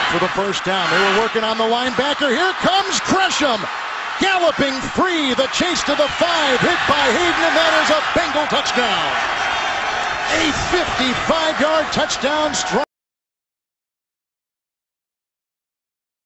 for the first down. They were working on the linebacker. Here comes Gresham. Galloping free. The chase to the 5. Hit by Hayden, and that is a Bengal touchdown. A 55-yard touchdown strike.